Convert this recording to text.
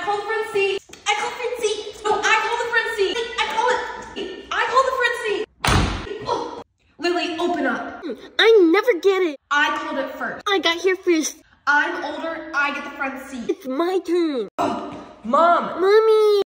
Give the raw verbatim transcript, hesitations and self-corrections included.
call the front seat. I call the front seat. No, I call the front seat. I call it. I call the front seat. Oh. Lily, open up. I never get it. I called it first. I got here first. I'm older. I get the front seat. It's my turn. Mom. Mommy.